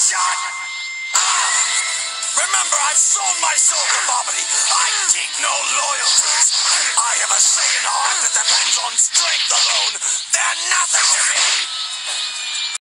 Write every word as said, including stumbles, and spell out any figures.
shot! Remember, I've sold my soul to poverty. I keep no loyalties. I have a say in the heart that depends on strength alone.